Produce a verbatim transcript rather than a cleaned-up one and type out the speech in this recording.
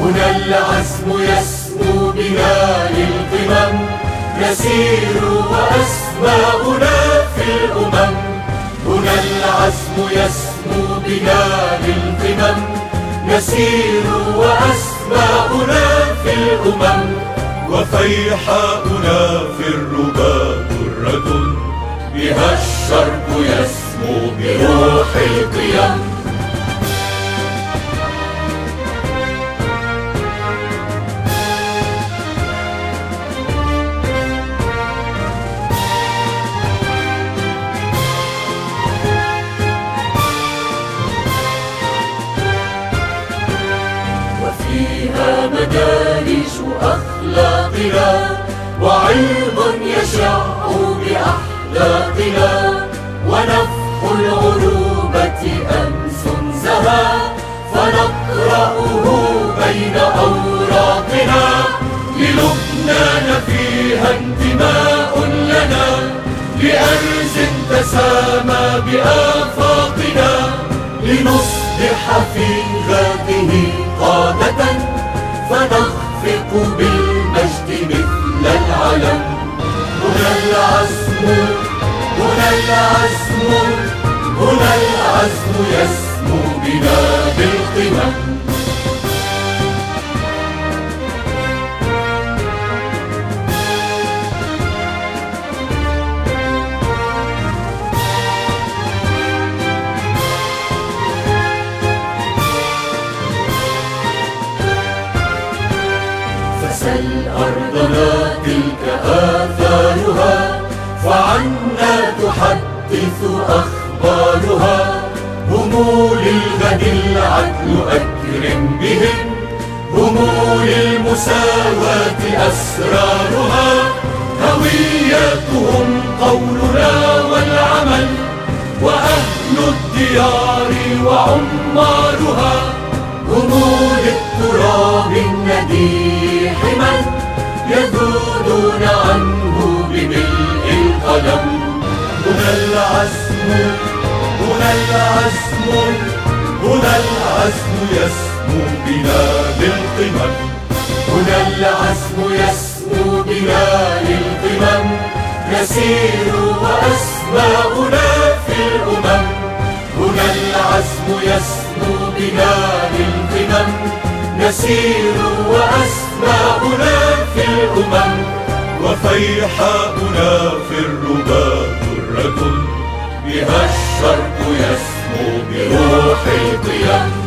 هنا العزم يسمو بنا للقمم، نسير وأسماؤنا في الأمم. هنا العزم يسمو بنا للقمم، نسير وأسماؤنا في الأمم. وفيحاؤنا في الربا درة، بها الشرق يسمو بروح القيم. وفيها مدارج أخلاقنا، وعلم يشع بأحلاقنا، ونفح العروبة أمس زهى، فنقرأه بين أوراقنا. للبنان فيها انتماء لنا، لأرز تسامى بآفاقنا، لنصبح في ذاته قادة، فنخفق بالمجد مثل العلم. هنا العزم هنا العزم هنا العزم يسمو بنا بالقمم. فسل أرضنا تلك آثارها، فعنا تحدث أخبارها. هم للغد العدل أكرم بهم، هم للمساواة أسرارها. هويتهم قولنا والعمل، وأهل الديار وعمارها. هم للتراب النديح من يذودون عنه بملء القلم. هنا العزم هنا العزم هنا العزم يسمو بنا للقمم. هنا العزم يسمو بنا للقمم، نسير وأسماؤنا في الأمم. هنا العزم يسمو بنا للقمم، نسير وأسماؤنا في الأمم. وفيحاؤنا في الربا درة، بها الشرق يسمو بروح القيم.